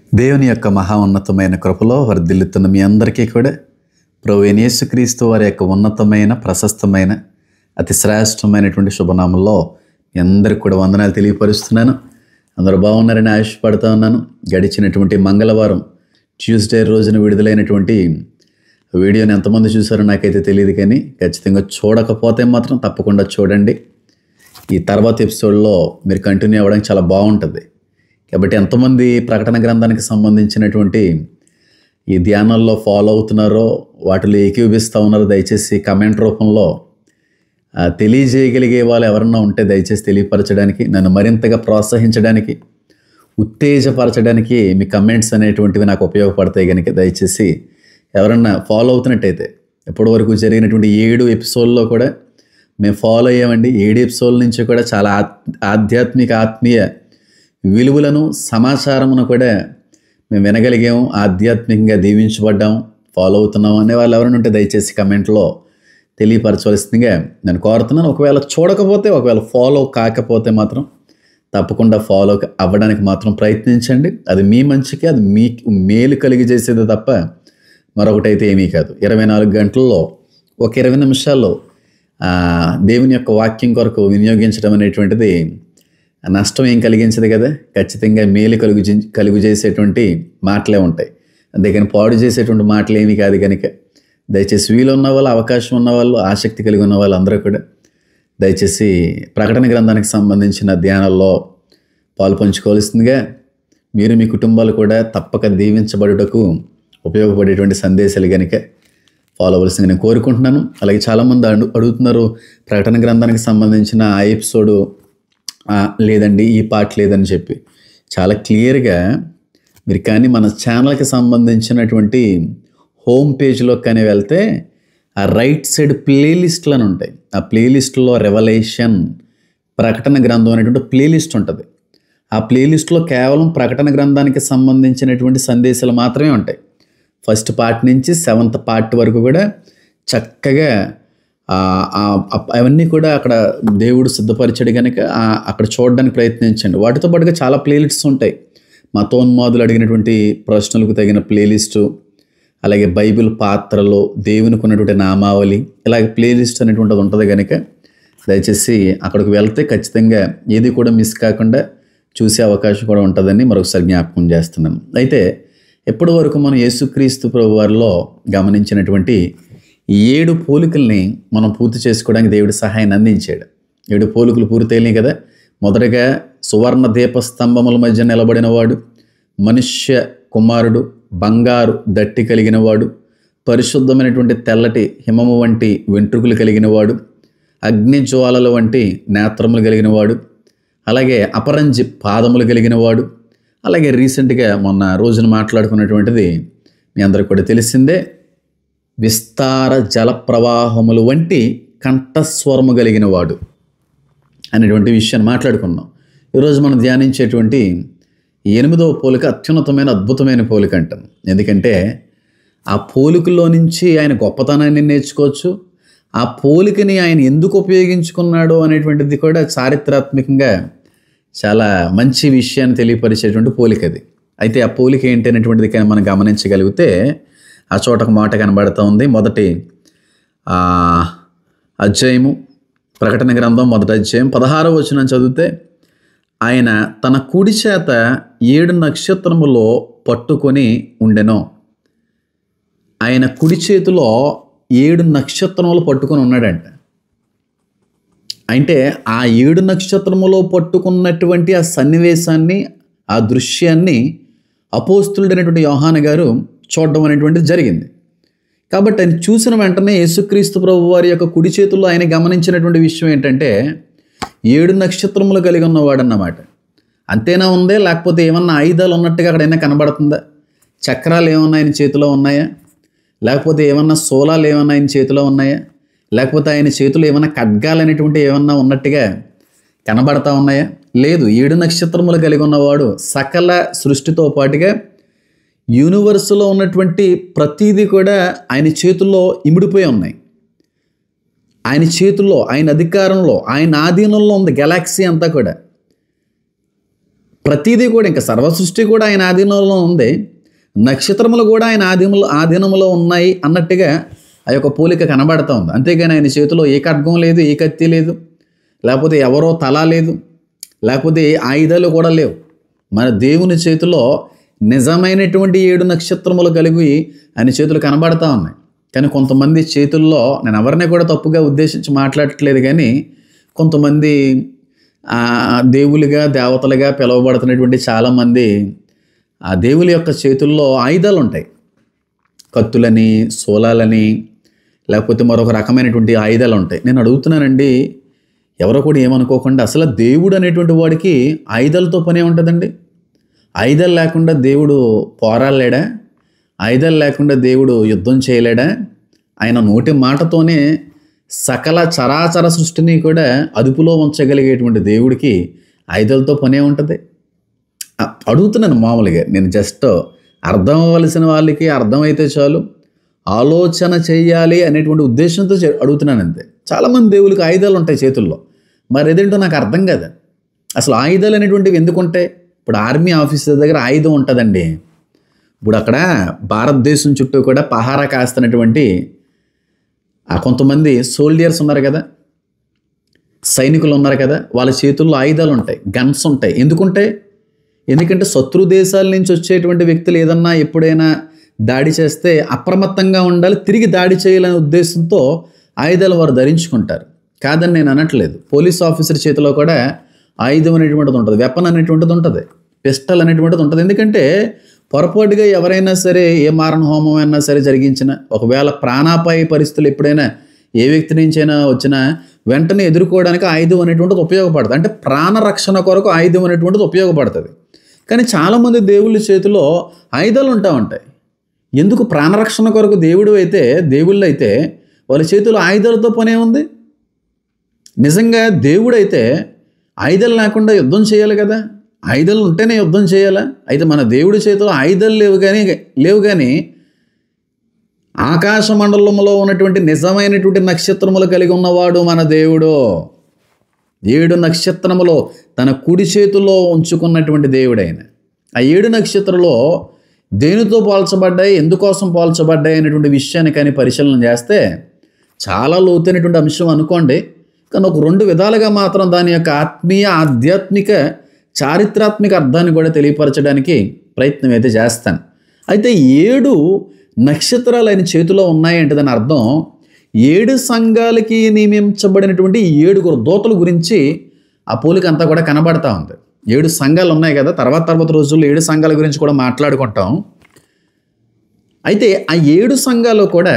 దేవుని యొక్క మహా ఉన్నతమైన కృపలో వర్ధిల్లుతున్న మీ అందరికీ కూడా ప్రభువైన యేసుక్రీస్తు వారి యొక్క ఉన్నతమైన ప్రశస్తమైన అతి శ్రేష్టమైనటువంటి శుభనామంలో మీ అందరికీ కూడా వందనాలు తెలియపరుస్తున్నాను. అందరూ బాగున్నారని ఆశపడుతూ ఉన్నాను. గడిచినటువంటి మంగళవారం ట్యూస్డే రోజున విడుదలైనటువంటి వీడియోని ఎంతమంది చూసారో నాకైతే తెలియదు, కానీ ఖచ్చితంగా చూడకపోతే మాత్రం తప్పకుండా చూడండి. ఈ తర్వాత ఎపిసోడ్లో మీరు కంటిన్యూ అవ్వడానికి చాలా బాగుంటుంది. కాబట్టి ఎంతమంది ప్రకటన గ్రంథానికి సంబంధించినటువంటి ఈ ధ్యానాల్లో ఫాలో అవుతున్నారో, వాటిలో ఏకీభవిస్తూ ఉన్నారో దయచేసి కమెంట్ రూపంలో తెలియజేయగలిగే వాళ్ళు ఎవరన్నా ఉంటే దయచేసి తెలియపరచడానికి, నన్ను మరింతగా ప్రోత్సహించడానికి, ఉత్తేజపరచడానికి మీ కమెంట్స్ అనేటువంటివి నాకు ఉపయోగపడతాయి. కనుక దయచేసి ఎవరన్నా ఫాలో అవుతున్నట్టయితే, ఇప్పటి వరకు జరిగినటువంటి 7 ఎపిసోడ్లో కూడా మేము ఫాలో అయ్యామండి. 7 ఎపిసోడ్ల నుంచి కూడా చాలా ఆధ్యాత్మిక ఆత్మీయ విలువలను సమాచారమును కూడా మేము వినగలిగాము, ఆధ్యాత్మికంగా దీవించబడ్డాము, ఫాలో అవుతున్నాము అనే వాళ్ళు ఎవరైనా ఉంటే దయచేసి కమెంట్లో తెలియపరచవలసిందిగా నేను కోరుతున్నాను. ఒకవేళ చూడకపోతే, ఒకవేళ ఫాలో కాకపోతే మాత్రం తప్పకుండా ఫాలో అవ్వడానికి మాత్రం ప్రయత్నించండి. అది మీ మంచికి, అది మీకు మేలు కలిగి చేసేది తప్ప మరొకటైతే ఏమీ కాదు. 24 గంటల్లో ఒక 20 నిమిషాల్లో దేవుని యొక్క వాక్యం కొరకు వినియోగించడం అనేటువంటిది నష్టం ఏం కలిగించదు కదా. ఖచ్చితంగా మేలు కలుగు చేసేటువంటి మాటలే ఉంటాయి, అంతేకాని పాడు చేసేటువంటి మాటలు ఏమీ కాదు. కనుక దయచేసి వీలు ఉన్న వాళ్ళు, అవకాశం ఉన్నవాళ్ళు, ఆసక్తి కలిగి ఉన్న వాళ్ళు అందరూ కూడా దయచేసి ప్రకటన గ్రంథానికి సంబంధించిన ధ్యానాల్లో పాలు పంచుకోవాల్సిందిగా, మీరు మీ కుటుంబాలు కూడా తప్పక దీవించబడుటకు ఉపయోగపడేటువంటి సందేశాలు కనుక ఫాలో అవ్వాల్సిందిగా నేను కోరుకుంటున్నాను. అలాగే చాలామంది అడుగుతున్నారు, ప్రకటన గ్రంథానికి సంబంధించిన ఆ ఎపిసోడు లేదండి, ఈ పార్ట్ లేదని చెప్పి. చాలా క్లియర్గా మీరు కానీ మన ఛానల్కి సంబంధించినటువంటి హోమ్ పేజ్లో కానీ వెళ్తే ఆ రైట్ సైడ్ ప్లేలిస్ట్లు అని ఉంటాయి. ఆ ప్లేలిస్ట్లో రెవల్యూషన్ ప్రకటన గ్రంథం అనేటువంటి ప్లేలిస్ట్ ఉంటుంది. ఆ ప్లేలిస్ట్లో కేవలం ప్రకటన గ్రంథానికి సంబంధించినటువంటి సందేశాలు మాత్రమే ఉంటాయి. ఫస్ట్ పార్ట్ నుంచి 7th పార్ట్ వరకు కూడా చక్కగా అవన్నీ కూడా అక్కడ దేవుడు సిద్ధపరిచాడు. కనుక అక్కడ చూడడానికి ప్రయత్నించండి. వాటితో పాటుగా చాలా ప్లేలిస్ట్స్ ఉంటాయి. మతోన్మాదులు అడిగినటువంటి ప్రశ్నలకు తగిన ప్లేలిస్టు, అలాగే బైబిల్ పాత్రలో దేవునికి ఉన్నటువంటి నామావళి, ఇలాగ ప్లేలిస్ట్ అనేటువంటిది ఉంటుంది. కనుక దయచేసి అక్కడికి వెళ్తే ఖచ్చితంగా ఏది కూడా మిస్ కాకుండా చూసే అవకాశం కూడా ఉంటుందని మరొకసారి జ్ఞాపకం చేస్తున్నాను. అయితే ఎప్పటి వరకు మనం యేసుక్రీస్తు ప్రభు వారిలో గమనించినటువంటి 7 పోలికల్ని మనం పూర్తి చేసుకోవడానికి దేవుడి సహాయాన్ని అందించాడు. 7 పోలికలు పూర్తయినాయి కదా. మొదటగా సువర్ణ దీపస్తంభముల మధ్య నిలబడినవాడు, మనుష్య కుమారుడు, బంగారు దట్టి కలిగినవాడు, పరిశుద్ధమైనటువంటి తెల్లటి హిమము వంటి వెంట్రుకలు కలిగినవాడు, అగ్ని జ్వాలల వంటి నేత్రములు కలిగినవాడు, అలాగే అపరంజి పాదములు కలిగినవాడు, అలాగే రీసెంట్గా మొన్న రోజున మాట్లాడుకున్నటువంటిది మీ అందరికి కూడా తెలిసిందే, విస్తార జల ప్రవాహములు వంటి కంఠస్వరము కలిగిన వాడు అనేటువంటి విషయాన్ని మాట్లాడుకున్నాం. ఈరోజు మనం ధ్యానించేటువంటి 8వ పోలిక అత్యున్నతమైన అద్భుతమైన పోలిక అంటాం. ఎందుకంటే ఆ పోలికలో నుంచి ఆయన గొప్పతనాన్ని నేర్చుకోవచ్చు. ఆ పోలికని ఆయన ఎందుకు ఉపయోగించుకున్నాడో అనేటువంటిది కూడా చారిత్రాత్మకంగా చాలా మంచి విషయాన్ని తెలియపరిచేటువంటి పోలిక అది. అయితే ఆ పోలిక ఏంటి అనేటువంటిది కానీ మనం గమనించగలిగితే ఆ చోట ఒక మాట కనబడుతూ ఉంది. మొదటి అధ్యాయము, ప్రకటన గ్రంథం 1వ అధ్యాయం 16వ వచనం చదివితే, ఆయన తన కుడి చేత 7 నక్షత్రములో పట్టుకొని ఉండెను. ఆయన కుడి చేతిలో 7 నక్షత్రములు పట్టుకొని ఉన్నాడంట. అంటే ఆ 7 నక్షత్రములో పట్టుకున్నటువంటి ఆ సన్నివేశాన్ని, ఆ దృశ్యాన్ని అపోస్తులుడైనటువంటి యోహాను గారు చూడడం అనేటువంటిది జరిగింది. కాబట్టి ఆయన చూసిన వెంటనే యేసుక్రీస్తు ప్రభు వారి యొక్క కుడి చేతుల్లో ఆయన గమనించినటువంటి విషయం ఏంటంటే 7 నక్షత్రములు కలిగి ఉన్నవాడు అన్నమాట. అంతేనా ఉందే, లేకపోతే ఏమన్నా ఆయుధాలు ఉన్నట్టుగా అక్కడైనా కనబడుతుందా? చక్రాలు ఏమన్నా ఆయన చేతిలో ఉన్నాయా? లేకపోతే ఏమన్నా సోలాలు ఏమన్నా ఆయన చేతిలో ఉన్నాయా? లేకపోతే ఆయన చేతులు ఏమన్నా ఖడ్గాలు అనేటువంటి ఏమన్నా ఉన్నట్టుగా కనబడతా ఉన్నాయా? లేదు. 7 నక్షత్రములు కలిగి ఉన్నవాడు సకల సృష్టితో పాటుగా యూనివర్స్లో ఉన్నటువంటి ప్రతిదీ కూడా ఆయన చేతుల్లో ఇమిడిపోయి ఉన్నాయి. ఆయన చేతుల్లో, ఆయన అధికారంలో, ఆయన ఆధీనంలో ఉంది గెలాక్సీ అంతా కూడా. ప్రతిదీ కూడా ఇంకా సర్వ సృష్టి కూడా ఆయన ఆధీనంలో ఉంది, నక్షత్రములు కూడా ఆయన ఆధీనంలో ఉన్నాయి అన్నట్టుగా ఆ యొక్క పోలిక కనబడతా ఉంది. అంతేగాని ఆయన చేతిలో ఏ ఖడ్గం లేదు, ఏ కత్తి లేదు, లేకపోతే ఎవరో తల లేదు, లేకపోతే ఆయుధాలు కూడా లేవు. మన దేవుని చేతిలో నిజమైనటువంటి 7 నక్షత్రములు కలిగి ఆయన చేతులు కనబడతా ఉన్నాయి. కానీ కొంతమంది చేతుల్లో, నేను ఎవరిని కూడా తప్పుగా ఉద్దేశించి మాట్లాడట్లేదు, కానీ కొంతమంది దేవులుగా దేవతలుగా పిలువబడుతున్నటువంటి చాలామంది ఆ దేవుల యొక్క చేతుల్లో ఆయుధాలు ఉంటాయి. కత్తులని, శూలాలని, లేకపోతే మరొక రకమైనటువంటి ఆయుధాలు ఉంటాయి. నేను అడుగుతున్నానండి, ఎవరో కూడా ఏమనుకోకుండా, అసలు దేవుడు అనేటువంటి వాడికి ఆయుధాలతో పనే ఉంటుందండి? ఆయుధాలు లేకుండా దేవుడు పోరాడలేడా? ఆయుధాలు లేకుండా దేవుడు యుద్ధం చేయలేడా? ఆయన నోటి మాటతోనే సకల చరాచర సృష్టిని కూడా అదుపులో ఉంచగలిగేటువంటి దేవుడికి ఆయుధాలతో పనే ఉంటుంది? అడుగుతున్నాను మామూలుగా. నేను జస్ట్ అర్థం అవ్వవలసిన వాళ్ళకి అర్థమైతే చాలు, ఆలోచన చేయాలి అనేటువంటి ఉద్దేశంతో అడుగుతున్నాను అంతే. చాలామంది దేవుడికి ఆయుధాలు ఉంటాయి చేతుల్లో, మరి ఏదేంటో నాకు అర్థం కాదు. అసలు ఆయుధాలు అనేటువంటివి ఎందుకుంటాయి? ఇప్పుడు ఆర్మీ ఆఫీసర్ దగ్గర ఆయుధం ఉంటుందండి. ఇప్పుడు అక్కడ భారతదేశం చుట్టూ కూడా పహారా కాస్తున్నటువంటి కొంతమంది సోల్జర్స్ ఉన్నారు కదా, సైనికులు ఉన్నారు కదా, వాళ్ళ చేతుల్లో ఆయుధాలు ఉంటాయి, గన్స్ ఉంటాయి. ఎందుకంటే శత్రు దేశాల నుంచి వచ్చేటువంటి వ్యక్తులు ఏదన్నా ఎప్పుడైనా దాడి చేస్తే అప్రమత్తంగా ఉండాలి, తిరిగి దాడి చేయాలనే ఉద్దేశంతో ఆయుధాలు వారు ధరించుకుంటారు. కాదని నేను అనట్లేదు. పోలీస్ ఆఫీసర్ చేతిలో కూడా ఆయుధం అనేటువంటిది ఉంటుంది, వెపన్ అనేటువంటిది ఉంటుంది, పిస్టల్ అనేటువంటిది ఉంటుంది. ఎందుకంటే పొరపాటుగా ఎవరైనా సరే ఏ మారణ హోమం అయినా సరే జరిగించిన, ఒకవేళ ప్రాణాపాయ పరిస్థితులు ఎప్పుడైనా ఏ వ్యక్తి నుంచైనా వచ్చినా వెంటనే ఎదుర్కోవడానికి ఆయుధం అనేటువంటిది ఉపయోగపడుతుంది. అంటే ప్రాణరక్షణ కొరకు ఆయుధం అనేటువంటిది ఉపయోగపడుతుంది. కానీ చాలామంది దేవుళ్ళ చేతిలో ఆయుధాలు ఉంటాయి. ఎందుకు? ప్రాణరక్షణ కొరకు దేవుళ్ళు అయితే వాళ్ళ చేతిలో ఆయుధాలతో పనే ఉంది. నిజంగా దేవుడైతే ఆయుధాలు లేకుండా యుద్ధం చేయాలి కదా, ఆయుధాలు ఉంటేనే యుద్ధం చేయాలా? అయితే మన దేవుడి చేతిలో ఆయుధాలు లేవు కానీ ఆకాశ మండలంలో ఉన్నటువంటి నిజమైనటువంటి నక్షత్రములు కలిగి ఉన్నవాడు మన దేవుడు. 7 నక్షత్రములో తన కుడి చేతిలో ఉంచుకున్నటువంటి దేవుడైన ఆ 7 నక్షత్రాలు దేనితో పోల్చబడ్డాయి, ఎందుకోసం పోల్చబడ్డాయి అనేటువంటి విషయాన్ని కానీ పరిశీలన చేస్తే చాలా లోతైనటువంటి అంశం అనుకోండి. కానీ ఒక 2 విధాలుగా మాత్రం దాని యొక్క ఆత్మీయ, ఆధ్యాత్మిక, చారిత్రాత్మక అర్థాన్ని కూడా తెలియపరచడానికి ప్రయత్నం అయితే చేస్తాను. అయితే 7 నక్షత్రాలు ఆయన చేతిలో ఉన్నాయంటే దాని అర్థం 7 సంఘాలకి నియమించబడినటువంటి 7 దూతల గురించి ఆ పోలిక అంతా కూడా కనబడతా ఉంది. 7 సంఘాలు ఉన్నాయి కదా, తర్వాత రోజుల్లో 7 సంఘాల గురించి కూడా మాట్లాడుకుంటాం. అయితే ఆ 7 సంఘాలు కూడా,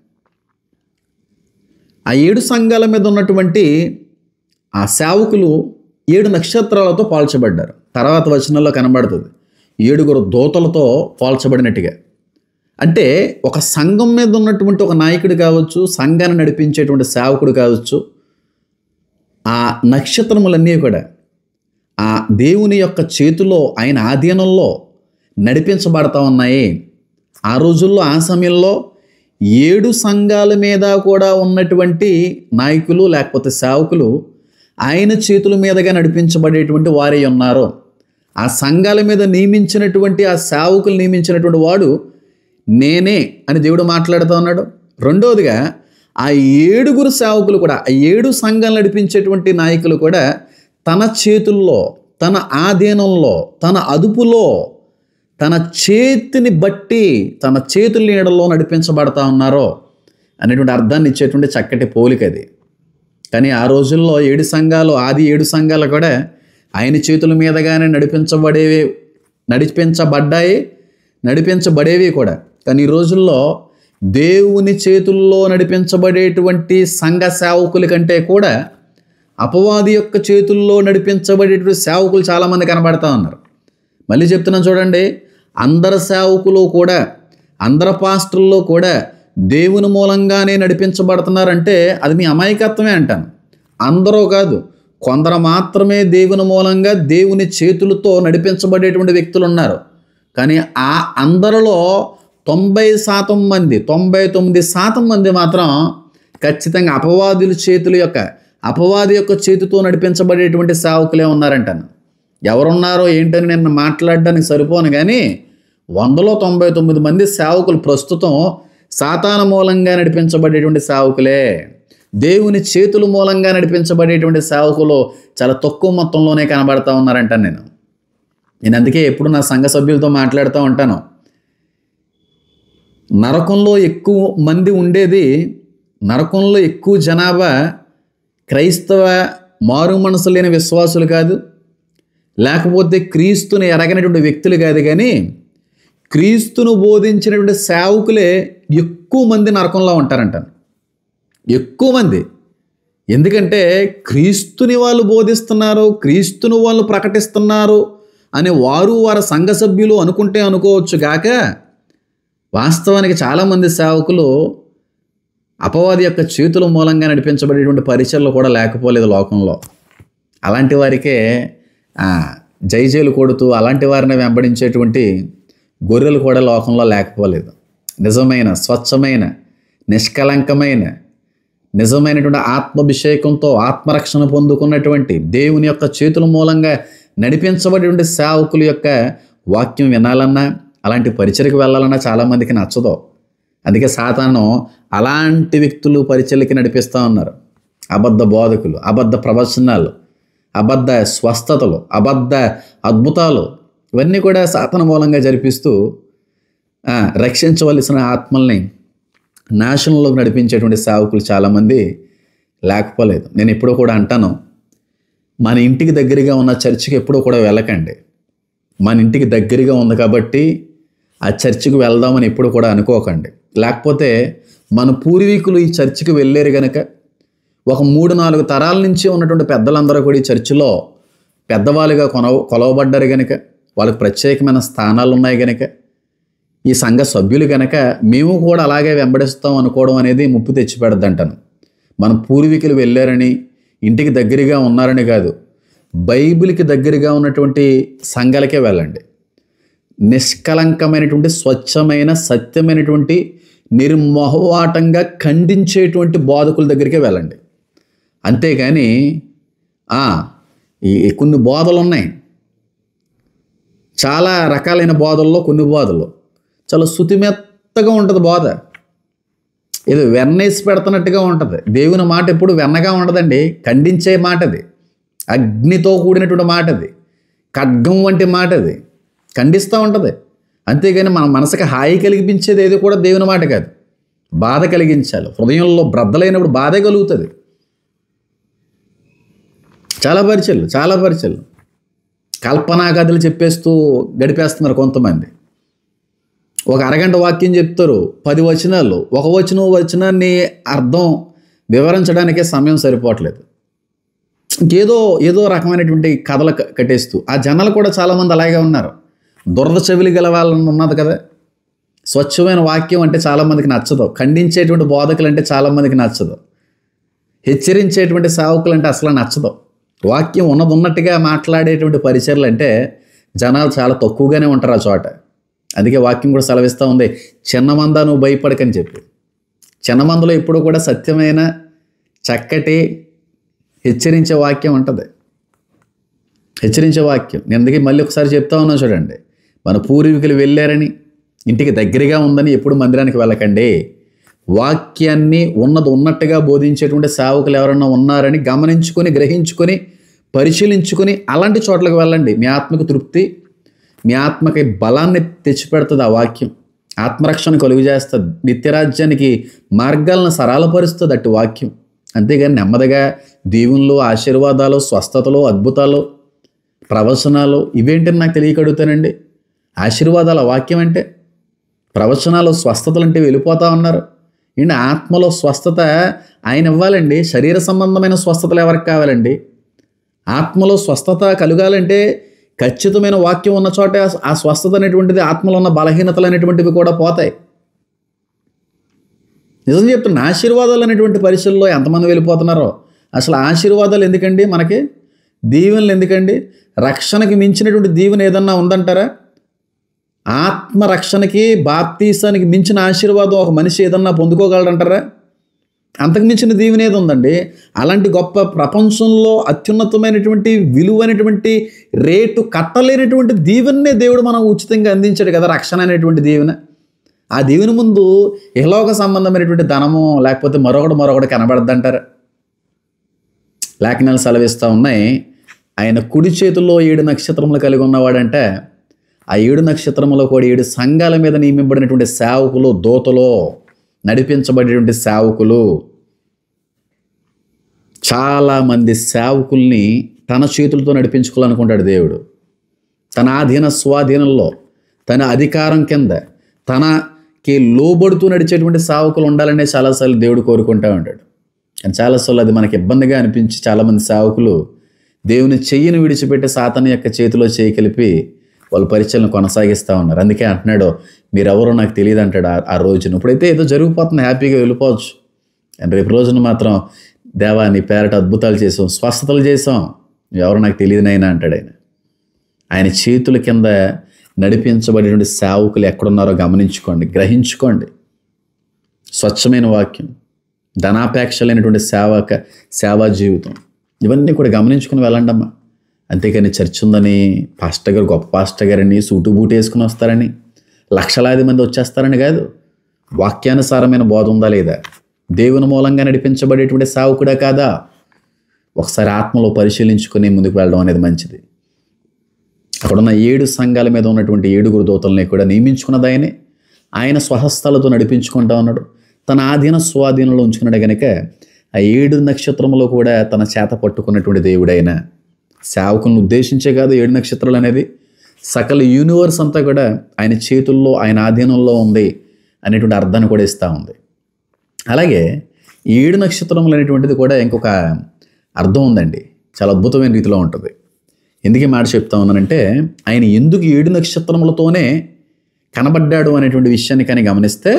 ఆ 7 సంఘాల మీద ఉన్నటువంటి ఆ సేవకులు 7 నక్షత్రాలతో పోల్చబడ్డారు. తర్వాత వచనంలో కనబడుతుంది 7 దూతలతో పోల్చబడినట్టుగా. అంటే ఒక సంఘం మీద ఉన్నటువంటి ఒక నాయకుడు కావచ్చు, సంఘాన్ని నడిపించేటువంటి సేవకుడు కావచ్చు, ఆ నక్షత్రములన్నీ కూడా ఆ దేవుని యొక్క చేతిలో, ఆయన ఆధీనంలో నడిపించబడతా ఉన్నాయి. ఆ రోజుల్లో, ఆ సమయంలో 7 సంఘాల మీద కూడా ఉన్నటువంటి నాయకులు లేకపోతే సేవకులు ఆయన చేతుల మీదుగా నడిపించబడేటువంటి వారే ఉన్నారు. ఆ సంఘాల మీద నియమించినటువంటి, ఆ సేవకులు నియమించినటువంటి వాడు నేనే అని దేవుడు మాట్లాడుతూ ఉన్నాడు. రెండవదిగా ఆ 7 సేవకులు కూడా, ఆ 7 సంఘాలు నడిపించేటువంటి నాయకులు కూడా తన చేతుల్లో, తన ఆధీనంలో, తన అదుపులో, తన చేతిని బట్టి, తన చేతుల నీడలో నడిపించబడతా ఉన్నారో అనేటువంటి అర్థాన్ని ఇచ్చేటువంటి చక్కటి పోలిక అది. కానీ ఆ రోజుల్లో 7 సంఘాలు, ఆది 7 సంఘాలు కూడా ఆయన చేతుల మీదగానే నడిపించబడేవి కూడా. కానీ ఈ రోజుల్లో దేవుని చేతుల్లో నడిపించబడేటువంటి సంఘ సేవకుల కంటే కూడా అపవాది యొక్క చేతుల్లో నడిపించబడేటువంటి సేవకులు చాలామంది కనబడతా ఉన్నారు. మళ్ళీ చెప్తున్నాను చూడండి, అందరు సేవకులు కూడా, అందరు పాస్టర్లు కూడా దేవుని మూలంగానే నడిపించబడుతున్నారంటే అది మీ అమాయకత్వమే అంటాను. అందరూ కాదు, కొందరు మాత్రమే దేవుని మూలంగా, దేవుని చేతులతో నడిపించబడేటువంటి వ్యక్తులు ఉన్నారు. కానీ ఆ అందరిలో 90% మంది, 99% మంది మాత్రం ఖచ్చితంగా అపవాది యొక్క చేతితో నడిపించబడేటువంటి సేవకులే ఉన్నారంటాను. ఎవరున్నారో ఏంటని నేను మాట్లాడడానికి సరిపోను, కానీ 199 మంది సేవకులు ప్రస్తుతం సాతాను మూలంగా నడిపించబడేటువంటి సేవకులే. దేవుని చేతుల మూలంగా నడిపించబడేటువంటి సేవకులు చాలా తక్కువ మొత్తంలోనే కనబడతా ఉన్నారంటాను నేను అందుకే ఎప్పుడు నా సంఘ సభ్యులతో మాట్లాడుతూ ఉంటాను. నరకంలో ఎక్కువ మంది ఉండేది, నరకంలో ఎక్కువ జనాభా క్రైస్తవ మారు మనసు లేని విశ్వాసులు కాదు, లేకపోతే క్రీస్తుని ఎరగనటువంటి వ్యక్తులు కాదు, కానీ క్రీస్తును బోధించినటువంటి సేవకులే ఎక్కువ మంది నరకంలో ఉంటారంటాను. ఎక్కువ మంది. ఎందుకంటే క్రీస్తుని వాళ్ళు బోధిస్తున్నారు, క్రీస్తుని వాళ్ళు ప్రకటిస్తున్నారు అని వారి సంఘ సభ్యులు అనుకుంటే అనుకోవచ్చు గాక, వాస్తవానికి చాలామంది సేవకులు అపవాది యొక్క చేతుల మూలంగా నడిపించబడేటువంటి పరిచయలు కూడా లేకపోలేదు లోకంలో. అలాంటి వారికే జైజేలు కొడుతూ అలాంటి వారిని వెంబడించేటువంటి గొర్రెలు కూడా లోకంలో లేకపోలేదు. నిజమైన, స్వచ్ఛమైన, నిష్కలంకమైన, నిజమైనటువంటి ఆత్మాభిషేకంతో ఆత్మరక్షణ పొందుకున్నటువంటి దేవుని యొక్క చేతుల మూలంగా నడిపించబడేటువంటి సేవకుల యొక్క వాక్యం వినాలన్నా, అలాంటి పరిచయకు వెళ్ళాలన్నా చాలామందికి నచ్చదు. అందుకే సాతాను అలాంటి వ్యక్తులు పరిచయలకి నడిపిస్తూ ఉన్నారు. అబద్ధ బోధకులు, అబద్ధ ప్రవచనాలు, అబద్ధ స్వస్థతలు, అబద్ధ అద్భుతాలు, ఇవన్నీ కూడా సాతాను మూలంగా జరిపిస్తూ రక్షించవలసిన ఆత్మల్ని నాశనంలోకి నడిపించేటువంటి సేవకులు చాలామంది లేకపోలేదు. నేను ఎప్పుడూ కూడా అంటాను, మన ఇంటికి దగ్గరగా ఉన్న చర్చికి ఎప్పుడూ కూడా వెళ్ళకండి. మన ఇంటికి దగ్గరగా ఉంది కాబట్టి ఆ చర్చికి వెళ్దామని ఎప్పుడు కూడా అనుకోకండి. లేకపోతే మన పూర్వీకులు ఈ చర్చికి వెళ్ళారు కనుక, ఒక 3-4 తరాల నుంచి ఉన్నటువంటి పెద్దలందరూ కూడా ఈ చర్చిలో పెద్దవాళ్ళుగా కొలవబడ్డారు కనుక, వాళ్ళకి ప్రత్యేకమైన స్థానాలు ఉన్నాయి కనుక, ఈ సంఘ సభ్యులు కనుక మేము కూడా అలాగే వెంబడిస్తాం అనుకోవడం అనేది ముప్పు తెచ్చిపెడద్దు అంటాను. మన పూర్వీకులు వెళ్ళారని, ఇంటికి దగ్గరగా ఉన్నారని కాదు, బైబిల్కి దగ్గరగా ఉన్నటువంటి సంఘాలకే వెళ్ళండి. నిష్కలంకమైనటువంటి, స్వచ్ఛమైన, సత్యమైనటువంటి, నిర్మోహమాటంగా ఖండించేటువంటి బోధకుల దగ్గరికే వెళ్ళండి. అంతేగాని ఈ కొన్ని బోధలు ఉన్నాయి, చాలా రకాలైన బోధల్లో కొన్ని బోధలు చాలా శుతిమెత్తగా ఉంటుంది. బోధ ఏదో వెన్నేసి పెడుతున్నట్టుగా ఉంటుంది. దేవుని మాట ఎప్పుడు వెన్నగా ఉండదండి, ఖండించే మాట అది, అగ్నితో కూడినటువంటి మాట అది, ఖడ్గం వంటి మాట అది, ఖండిస్తూ ఉంటుంది. అంతేగాని మన మనసుకి హాయి కలిగించేది ఏది కూడా దేవుని మాట కాదు, బాధ కలిగించాలి. హృదయంలో బ్రద్దలైనప్పుడు బాధే కలుగుతుంది. చాలా పరిచయలు కల్పనా కథలు చెప్పేస్తూ గడిపేస్తున్నారు కొంతమంది. ఒక అరగంట వాక్యం చెప్తారు, 10 వచనాలు, ఒక వచనాన్ని అర్థం వివరించడానికే సమయం సరిపోవట్లేదు. ఏదో రకమైనటువంటి కథలు కట్టేస్తూ ఆ జనాలు కూడా చాలామంది అలాగే ఉన్నారు. దురద చెవిలి గల వాళ్ళని ఉన్నది కదా. స్వచ్ఛమైన వాక్యం అంటే చాలామందికి నచ్చదు, ఖండించేటువంటి బోధకులు అంటే చాలామందికి నచ్చదు, హెచ్చరించేటువంటి సేవకులు అంటే అసలు నచ్చదు. వాక్యం ఉన్నట్టుగా మాట్లాడేటువంటి పరిచర్లు అంటే జనాలు చాలా తక్కువగానే ఉంటారు ఆ చోట. అందుకే వాక్యం కూడా సెలవిస్తూ ఉంది, చిన్నమంద నువ్వు భయపడకని చెప్పి. చిన్నమందలో ఎప్పుడు కూడా సత్యమైన, చక్కటి హెచ్చరించే వాక్యం ఉంటుంది. హెచ్చరించే వాక్యం నేను అందుకే మళ్ళీ ఒకసారి చెప్తా ఉన్నా చూడండి. మన పూర్వీకులు వెళ్ళారని, ఇంటికి దగ్గరగా ఉందని ఎప్పుడు మందిరానికి వెళ్ళకండి. వాక్యాన్ని ఉన్నట్టుగా బోధించేటువంటి సేవకులు ఎవరన్నా ఉన్నారని గమనించుకొని, గ్రహించుకొని, పరిశీలించుకొని అలాంటి చోట్లకు వెళ్ళండి. మీ ఆత్మకు తృప్తి, మీ ఆత్మకి బలాన్ని తెచ్చిపెడుతుంది ఆ వాక్యం. ఆత్మరక్షణ కలుగు చేస్తుంది, నిత్యరాజ్యానికి మార్గాలను సరళపరుస్తుంది అటు వాక్యం. అంతేగాని నెమ్మదిగా దీవుల్లో ఆశీర్వాదాలు, స్వస్థతలు, అద్భుతాలు, ప్రవచనాలు ఇవేంటని నాకు తెలియకడుగుతానండి. ఆశీర్వాదాల వాక్యం అంటే, ప్రవచనాలు, స్వస్థతలు అంటే వెళ్ళిపోతూ ఉన్నారు. ఏంటి ఆత్మలో స్వస్థత ఆయన ఇవ్వాలండి. శరీర సంబంధమైన స్వస్థతలు ఎవరికి కావాలండి? ఆత్మలో స్వస్థత కలగాలంటే ఖచ్చితమైన వాక్యం ఉన్న చోటే ఆ స్వస్థత అనేటువంటిది, ఆత్మలో ఉన్న బలహీనతలు అనేటువంటివి కూడా పోతాయి. నిజం చెప్తున్నా, ఆశీర్వాదాలు అనేటువంటి పరిస్థితుల్లో ఎంతమంది వెళ్ళిపోతున్నారో. అసలు ఆశీర్వాదాలు ఎందుకండి మనకి? దీవెనలు ఎందుకండి? రక్షణకి మించినటువంటి దీవెన ఏదన్నా ఉందంటారా? ఆత్మరక్షణకి, బాప్తీసానికి మించిన ఆశీర్వాదం ఒక మనిషి ఏదన్నా పొందుకోగలడంటారా? అంతకుమించిన దీవెన ఏది ఉందండి? అలాంటి గొప్ప ప్రపంచంలో అత్యున్నతమైనటువంటి విలువైనటువంటి రేటు కట్టలేనటువంటి దీవెననే దేవుడు మనం ఉచితంగా అందించాడు కదా, రక్షణ అనేటువంటి దీవెన. ఆ దీవెన ముందు ఇహలోక సంబంధమైనటువంటి ధనము లేకపోతే మరొకటి కనబడద్దంటారు. లేఖనాలు సెలవిస్తూ ఉన్నాయి, ఆయన కుడి చేతుల్లో 7 నక్షత్రములు కలిగి ఉన్నవాడంటే ఆ 7 నక్షత్రములో కూడా 7 సంఘాల మీద నియమింపబడినటువంటి సేవకులు, దూతలు, నడిపించబడేటువంటి సేవకులు. చాలామంది సేవకుల్ని తన చేతులతో నడిపించుకోవాలనుకుంటాడు దేవుడు. తన ఆధీన స్వాధీనంలో, తన అధికారం కింద, తనకి లోబడుతూ నడిచేటువంటి సేవకులు ఉండాలనే చాలాసార్లు దేవుడు కోరుకుంటూ ఉంటాడు. కానీ చాలాసార్లు అది మనకి ఇబ్బందిగా అనిపించి చాలామంది సేవకులు దేవుని చెయ్యిని విడిచిపెట్టి సాతాను యొక్క చేతిలో చేయి కలిపి వాళ్ళ పరిచయలను కొనసాగిస్తూ ఉన్నారు. అందుకే అంటున్నాడు, మీరెవరో నాకు తెలియదు అంటాడు ఆ రోజున. ఇప్పుడైతే ఏదో జరిగిపోతుంది, హ్యాపీగా వెళ్ళిపోవచ్చు. అండ్ రేపు రోజున మాత్రం, దేవా నీ పేరట అద్భుతాలు చేసాం, స్వస్థతలు చేసాం, ఎవరో నాకు తెలియదు నైనా అంటాడు ఆయన. ఆయన చేతుల కింద నడిపించబడేటువంటి సేవకులు ఎక్కడున్నారో గమనించుకోండి, గ్రహించుకోండి. స్వచ్ఛమైన వాక్యం, ధనాపేక్ష లేనటువంటి సేవా జీవితం, ఇవన్నీ కూడా గమనించుకుని వెళ్ళండి అమ్మా. అంతేకాని చర్చ్ ఉందని, పాస్టర్ గారు గొప్ప పాస్టర్ గారని సూటు బూటు వేసుకుని వస్తారని, లక్షలాది మంది వచ్చేస్తారని కాదు. వాక్యానుసారమైన బోధ ఉందా లేదా? దేవుని మూలంగా నడిపించబడేటువంటి సేవకుడా కాదా? ఒకసారి ఆత్మలో పరిశీలించుకొని ముందుకు వెళ్ళడం అనేది మంచిది. అక్కడున్న 7 సంఘాల మీద ఉన్నటువంటి 7 దూతల్ని కూడా నియమించుకున్నది ఆయనే. ఆయన స్వహస్తాలతో నడిపించుకుంటా ఉన్నాడు. తన ఆధీన స్వాధీనంలో ఉంచుకున్నాడు కనుక ఆ 7 నక్షత్రములో కూడా తన చేత పట్టుకున్నటువంటి దేవుడైన సేవకులను ఉద్దేశించే కాదు 7 నక్షత్రాలు అనేది, సకల యూనివర్స్ అంతా కూడా ఆయన చేతుల్లో, ఆయన ఆధీనంలో ఉంది అనేటువంటి అర్థాన్ని కూడా ఇస్తూ ఉంది. అలాగే 7 నక్షత్రములు అనేటువంటిది కూడా ఇంకొక అర్థం ఉందండి, చాలా అద్భుతమైన రీతిలో ఉంటుంది. ఎందుకు మాట చెప్తా ఉన్నానంటే, ఆయన ఎందుకు 7 నక్షత్రములతోనే కనబడ్డాడు అనేటువంటి విషయాన్ని కానీ గమనిస్తే,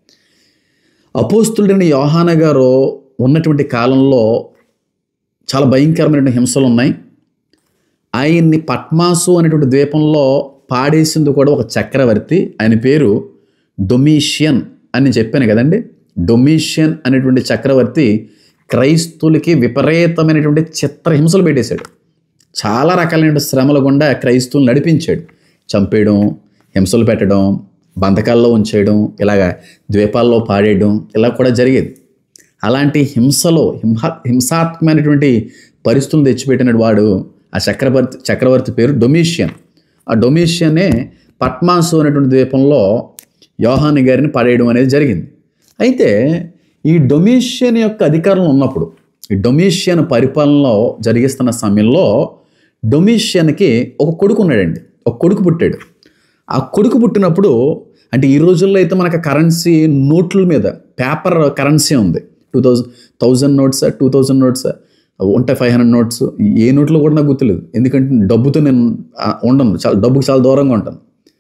అపోస్తులుడైన యోహాను గారు ఉన్నటువంటి కాలంలో చాలా భయంకరమైన హింసలు ఉన్నాయి. ఆయన్ని పట్మాసు అనేటువంటి ద్వీపంలో పాడేసింది కూడా ఒక చక్రవర్తి. ఆయన పేరు డొమిషియన్ అని చెప్పాను కదండి. డొమిషియన్ అనేటువంటి చక్రవర్తి క్రైస్తువులకి విపరీతమైనటువంటి చిత్రహింసలు పెట్టేశాడు. చాలా రకాలైన శ్రమల గుండా క్రైస్తువులు నడిపించాడు. చంపేయడం, హింసలు పెట్టడం, బంధకాల్లో ఉంచేయడం, ఇలాగా ద్వీపాల్లో పాడేయడం, ఇలా కూడా జరిగేది. అలాంటి హింసాత్మకమైనటువంటి పరిస్థితులను తెచ్చిపెట్టిన వాడు ఆ చక్రవర్తి పేరు డొమిషియన్. ఆ డొమిషియనే పట్మాసు అనేటువంటి ద్వీపంలో యోహాను గారిని పడేయడం అనేది జరిగింది. అయితే ఈ డొమిషియన్ యొక్క అధికారంలో ఉన్నప్పుడు, ఈ డొమిషియన్ పరిపాలనలో జరిగిస్తున్న సమయంలో డొమిషియన్కి ఒక కొడుకు ఉన్నాడండి. ఒక కొడుకు పుట్టాడు. ఆ కొడుకు పుట్టినప్పుడు, అంటే ఈ రోజుల్లో అయితే మనకు కరెన్సీ నోట్ల మీద పేపర్ కరెన్సీ ఉంది. 1000 నోట్స్, 2000 నోట్స్ ఉంటాయి, 500 నోట్స్. ఏ నోట్లో కూడా నాకు గుర్తులేదు, ఎందుకంటే డబ్బుతో నేను ఉండను, డబ్బుకి చాలా దూరంగా ఉంటాను.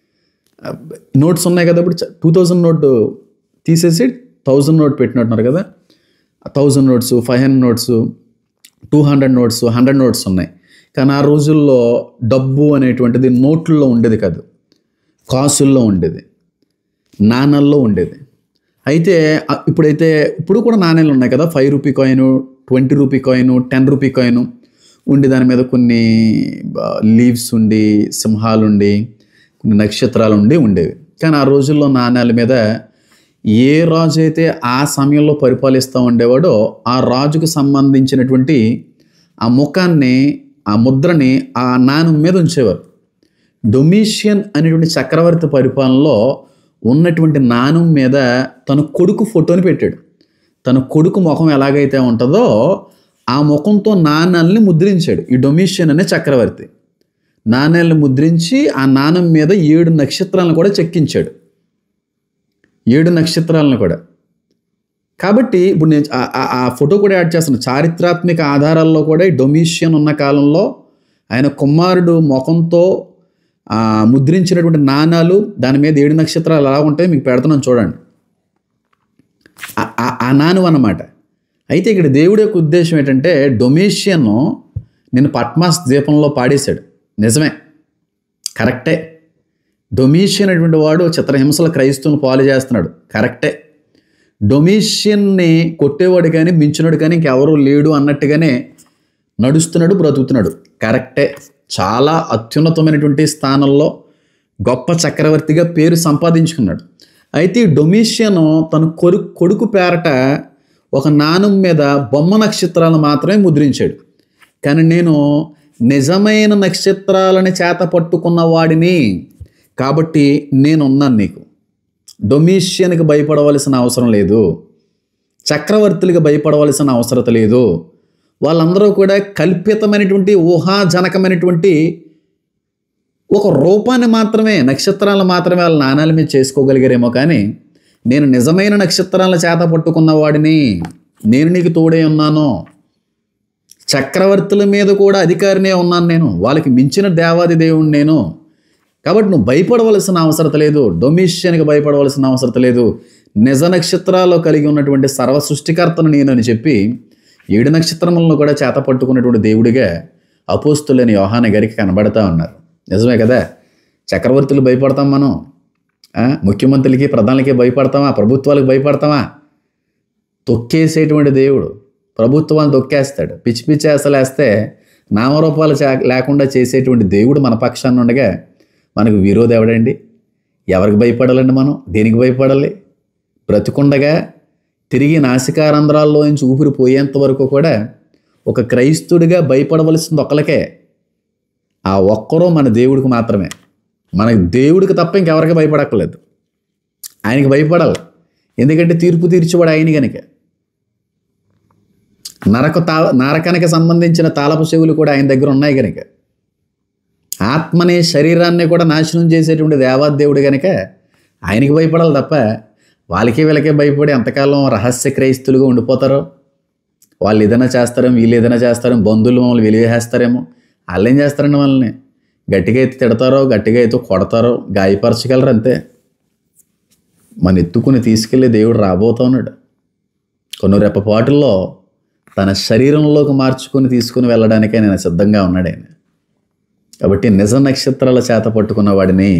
నోట్స్ ఉన్నాయి కదా, ఇప్పుడు 2000 నోట్ తీసేసి 1000 నోట్ పెట్టినట్టున్నారు కదా. 1000 నోట్స్, 500 నోట్స్, 200 నోట్స్, 100 నోట్స్ ఉన్నాయి. కానీ ఆ రోజుల్లో డబ్బు అనేటువంటిది నోట్లలో ఉండేది కాదు, కాసుల్లో ఉండేది, నాణాల్లో ఉండేది. అయితే ఇప్పుడు కూడా నాణ్యాలు ఉన్నాయి కదా, 5 rupee coin, 20 rupee coin, 10 rupee coin ఉండి దాని మీద కొన్ని లీవ్స్ ఉండి, సింహాలు ఉండి, కొన్ని నక్షత్రాలు ఉండి ఉండేవి. కానీ ఆ రోజుల్లో నాణ్యాల మీద ఏ రాజు అయితే ఆ సమయంలో పరిపాలిస్తూ ఉండేవాడో ఆ రాజుకు సంబంధించినటువంటి ఆ ముఖాన్ని, ఆ ముద్రని ఆ నాణ్యం మీద ఉంచేవారు. డొమిషియన్ అనేటువంటి చక్రవర్తి పరిపాలనలో ఉన్నటువంటి నాణ్యం మీద తన కొడుకు ఫోటోని పెట్టాడు. తన కొడుకు ముఖం ఎలాగైతే ఉంటుందో ఆ ముఖంతో నాణ్యాలని ముద్రించాడు ఈ డొమిషియన్ అనే చక్రవర్తి. నాణ్యాలను ముద్రించి ఆ నాణ్యం మీద 7 నక్షత్రాలను కూడా చెక్కించాడు. 7 నక్షత్రాలను కూడా. కాబట్టి ఇప్పుడు నేను ఆ ఫోటో కూడా యాడ్ చేస్తాను. చారిత్రాత్మక ఆధారాల్లో కూడా ఈ డొమిషియన్ ఉన్న కాలంలో ఆయన కుమారుడు ముఖంతో ముద్రించినటువంటి నాణాలు, దాని మీద 7 నక్షత్రాలు ఎలా ఉంటాయో మీకు పెడుతున్నాను చూడండి. ఆ నాణం అన్నమాట. అయితే ఇక్కడ దేవుడి యొక్క ఉద్దేశం ఏంటంటే, డొమిషియన్ నిన్ను పట్మాస్ ద్వీపంలో పాడేశాడు, నిజమే, కరెక్టే. డొమిషియన్ అనేటువంటి వాడు చిత్రహింసల క్రైస్తవులను పాలు చేస్తున్నాడు, కరెక్టే. డొమిషియన్ని కొట్టేవాడు కానీ మించినోడు కానీ ఇంకెవరూ లేడు అన్నట్టుగానే నడుస్తున్నాడు, బ్రతుకుతున్నాడు. కరెక్టే, చాలా అత్యున్నతమైనటువంటి స్థానంలో గొప్ప చక్రవర్తిగా పేరు సంపాదించుకున్నాడు. అయితే ఈ డొమిషియన్ తన కొడుకు పేరట ఒక నాణెం మీద బొమ్మ నక్షత్రాలను మాత్రమే ముద్రించాడు. కానీ నేను నిజమైన నక్షత్రాలని చేత పట్టుకున్న వాడిని కాబట్టి నేనున్నాను. నీకు డొమిషియన్కి భయపడవలసిన అవసరం లేదు, చక్రవర్తులకి భయపడవలసిన అవసరం లేదు. వాళ్ళందరూ కూడా కల్పితమైనటువంటి ఊహాజనకమైనటువంటి ఒక రూపాన్ని మాత్రమే, నక్షత్రాలను మాత్రమే వాళ్ళ నాణాల మీద చేసుకోగలిగారేమో. కానీ నేను నిజమైన నక్షత్రాలను చేత పట్టుకున్న వాడిని, నేను నీకు తోడే ఉన్నాను. చక్రవర్తుల మీద కూడా అధికారినే ఉన్నాను నేను, వాళ్ళకి మించిన దేవాది దేవుడు నేను. కాబట్టి నువ్వు భయపడవలసిన అవసరం లేదు, డొమిషియన్కి భయపడవలసిన అవసరం లేదు. నిజ నక్షత్రాల్లో కలిగి ఉన్నటువంటి సర్వ సృష్టికర్తను నేను అని చెప్పి 7 నక్షత్రములను కూడా చేత పట్టుకున్నటువంటి దేవుడిగా అపోస్తులైన యోహాను గారికి కనబడతా ఉన్నారు. నిజమే కదా, చక్రవర్తులు భయపడతాం మనం, ముఖ్యమంత్రులకి ప్రధానులకి భయపడతామా, ప్రభుత్వాలకు భయపడతామా? తొక్కేసేటువంటి దేవుడు ప్రభుత్వాన్ని తొక్కేస్తాడు. పిచ్చి పిచ్చి అసలు వేస్తే నామరూపాలు లేకుండా చేసేటువంటి దేవుడు మన పక్షాన్ని ఉండగా మనకు విరోధి ఎవడండి? ఎవరికి భయపడాలండి? మనం దేనికి భయపడాలి? బ్రతుకుండగా తిరిగి నాసికారంధ్రాల్లో నుంచి ఊపిరి పోయేంత వరకు కూడా ఒక క్రైస్తుడిగా భయపడవలసింది ఒక్కలకే, ఆ ఒక్కరో మన దేవుడికి మాత్రమే. మన దేవుడికి తప్ప ఇంకెవరికి భయపడక్కర్లేదు, ఆయనకి భయపడాలి. ఎందుకంటే తీర్పు తీర్చేవాడు ఆయన కనుక. నరకానికి సంబంధించిన తాళపు చెవులు కూడా ఆయన దగ్గర ఉన్నాయి కనుక, ఆత్మని శరీరాన్ని కూడా నాశనం చేసేటువంటి దేవాదేవుడు కనుక ఆయనకి భయపడాలి తప్ప వాళ్ళకి వీళ్ళకే భయపడి ఎంతకాలం రహస్య క్రైస్తులుగా ఉండిపోతారో. వాళ్ళు ఏదైనా చేస్తారేమో, వీళ్ళు ఏదైనా చేస్తారేమో, బంధువులు మమ్మల్ని వెలివేస్తారేమో. వాళ్ళు ఏం చేస్తారండి? వాళ్ళని గట్టిగా అయితే తిడతారో, గట్టిగా అయితే కొడతారో, గాయపరచగలరు అంతే. మన ఎత్తుకుని తీసుకెళ్ళి దేవుడు రాబోతా ఉన్నాడు. కొన్ని రెప్పపాటుల్లో తన శరీరంలోకి మార్చుకొని తీసుకుని వెళ్ళడానికే నేను సిద్ధంగా ఉన్నాడు ఆయన. కాబట్టి నిజ నక్షత్రాల చేత పట్టుకున్న వాడిని,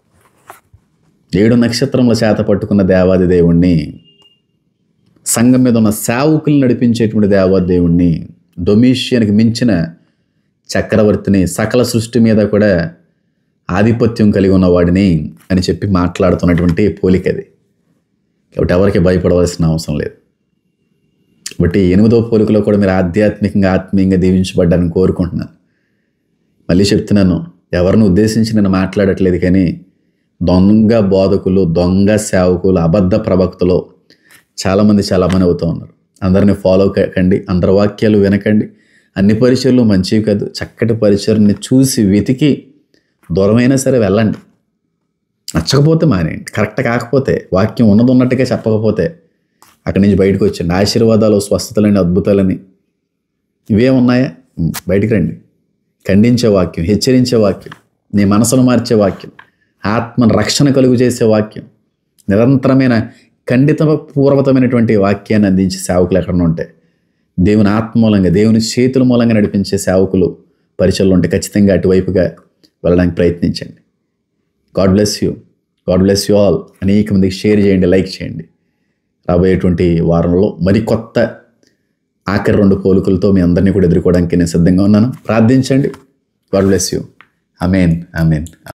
7 నక్షత్రముల చేత పట్టుకున్న దేవాది దేవుణ్ణి, సంఘం మీద ఉన్న సేవకులు నడిపించేటువంటి దేవాది దేవుణ్ణి, డొమిషియన్కి మించిన చక్రవర్తిని, సకల సృష్టి మీద కూడా ఆధిపత్యం కలిగి ఉన్నవాడిని అని చెప్పి మాట్లాడుతున్నటువంటి పోలికది. కాబట్టి ఎవరికి భయపడవలసిన అవసరం లేదు. కాబట్టి 8వ పోలికలో కూడా మీరు ఆధ్యాత్మికంగా ఆత్మీయంగా దీవించబడ్డాలని కోరుకుంటున్నాను. మళ్ళీ చెప్తున్నాను, ఎవరిని ఉద్దేశించి నేను మాట్లాడట్లేదు, కానీ దొంగ బోధకులు, దొంగ సేవకులు, అబద్ధ ప్రవక్తలు చాలామంది అవుతూ ఉన్నారు. అందరినీ ఫాలో కండి, అందరి వాక్యాలు వినకండి. అన్ని పరిచయలు మంచివి కాదు. చక్కటి పరిచయాన్ని చూసి వెతికి దూరమైనా సరే వెళ్ళండి. నచ్చకపోతే మానేయండి. కరెక్ట్ కాకపోతే, వాక్యం ఉన్నది ఉన్నట్టుగా చెప్పకపోతే అక్కడి నుంచి బయటకు వచ్చండి. ఆశీర్వాదాలు, స్వస్థతలని, అద్భుతాలని ఇవే ఉన్నాయా? బయటికి రండి. ఖండించే వాక్యం, హెచ్చరించే వాక్యం, నీ మనసును మార్చే వాక్యం, ఆత్మను రక్షణ కలుగు చేసే వాక్యం, నిరంతరమైన ఖండిత పూర్వకమైనటువంటి వాక్యాన్ని అందించే సేవకులు ఎక్కడన్నా ఉంటే, దేవుని ఆత్మ మూలంగా, దేవుని చేతుల మూలంగా నడిపించే సేవకులు పరిచయలు ఉంటే ఖచ్చితంగా అటువైపుగా వెళ్ళడానికి ప్రయత్నించండి. God bless you. God bless you all. అనేక మందికి షేర్ చేయండి, లైక్ చేయండి. రాబోయేటువంటి వారంలో మరి కొత్త ఆఖరి 2 పోలికలతో మీ అందరినీ కూడా ఎదుర్కోవడానికి నేను సిద్ధంగా ఉన్నాను. ప్రార్థించండి. God bless you. Amen. Amen.